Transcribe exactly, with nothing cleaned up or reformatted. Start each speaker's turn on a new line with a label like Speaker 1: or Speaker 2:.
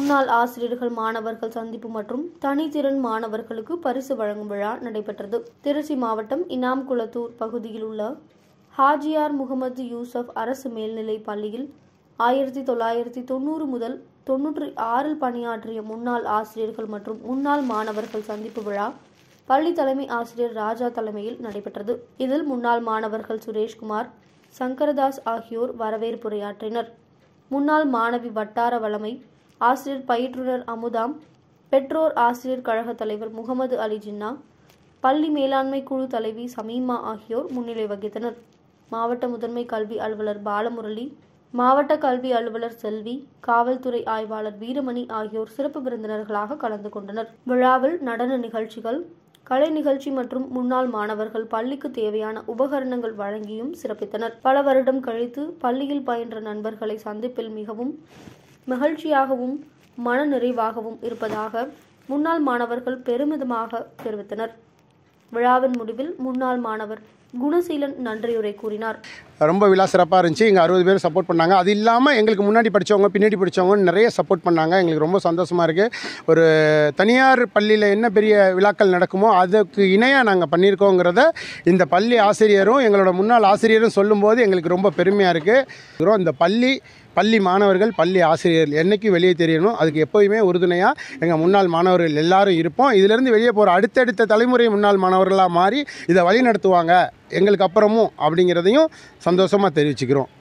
Speaker 1: முன்னாள் ஆசிரியர்கள் மாணவர்கள் சந்திப்பு மற்றும் தனித்திறன் மாணவர்களுக்கு பரிசு வழங்கும் விழா நடைபெற்றது. திருச்சி மாவட்டம் இனாம்குளத்தூர் பகுதியில் உள்ள ஹாஜியார் முகமது யூசப் அரசு மேல்நிலைப் பள்ளியில் ஆயிரத்தி தொள்ளாயிரத்தி தொண்ணூறு முதல் தொன்னூற்றி ஆறில் பணியாற்றிய முன்னாள் ஆசிரியர்கள் மற்றும் முன்னாள் மாணவர்கள் சந்திப்பு விழா பள்ளி தலைமை ஆசிரியர் ராஜா தலைமையில் நடைபெற்றது. இதில் முன்னாள் மாணவர்கள் சுரேஷ்குமார், சங்கரதாஸ் ஆகியோர் வரவேற்புரையாற்றினர். முன்னாள் மாணவி வட்டார வளமை ஆசிரியர் பயிற்றுனர் அமுதாம், பெற்றோர் ஆசிரியர் கழக தலைவர் முகமது அலி ஜின்னா, பள்ளி மேலாண்மை குழு தலைவி சமீமா ஆகியோர் முன்னிலை வகித்தனர். மாவட்ட முதன்மை கல்வி அலுவலர் பாலமுரளி, மாவட்ட கல்வி அலுவலர் செல்வி, காவல்துறை ஆய்வாளர் வீரமணி ஆகியோர் சிறப்பு விருந்தினர்களாக கலந்து கொண்டனர். விழாவில் நடன நிகழ்ச்சிகள், கலை நிகழ்ச்சி மற்றும் முன்னாள் மாணவர்கள் பள்ளிக்கு தேவையான உபகரணங்கள் வழங்கியும் சிறப்பித்தனர். பல வருடம் கழித்து பள்ளியில் பயின்ற நண்பர்களை சந்திப்பில் மிகவும் மகிழ்ச்சியாகவும் மன நிறைவாகவும் இருப்பதாக முன்னாள் மாணவர்கள் பெருமிதமாக தெரிவித்தனர். விழாவின் முடிவில் முன்னாள் மாணவர் குணசீலன் நன்றியுரை கூறினார்.
Speaker 2: ரொம்ப விழா சிறப்பாக இருந்துச்சு. இங்கே அறுபது பேர் சப்போர்ட் பண்ணாங்க. அது இல்லாமல் எங்களுக்கு முன்னாடி படித்தவங்க பின்னாடி படித்தவங்க நிறைய சப்போர்ட் பண்ணாங்க. எங்களுக்கு ரொம்ப சந்தோஷமாக இருக்குது. ஒரு தனியார் பள்ளியில் என்ன பெரிய விழாக்கள் நடக்குமோ அதுக்கு இணையாக நாங்கள் பண்ணியிருக்கோங்கிறத இந்த பள்ளி ஆசிரியரும் எங்களோட முன்னாள் ஆசிரியரும் சொல்லும்போது எங்களுக்கு ரொம்ப பெருமையாக இருக்குது. இந்த பள்ளி பள்ளி மாணவர்கள் பள்ளி ஆசிரியர்கள் என்றைக்கும் வெளியே தெரியணும். அதுக்கு எப்போயுமே உறுதுணையாக எங்கள் முன்னாள் மாணவர்கள் எல்லாரும் இருப்போம். இதிலேருந்து வெளியே போகிற அடுத்தடுத்த தலைமுறை முன்னாள் மாணவர்களாக மாறி இதை வழி நடத்துவாங்க எங்களுக்கு அப்புறமும் அப்படிங்கிறதையும் சந்தோஷமாக தெரிவிச்சுக்கிறோம்.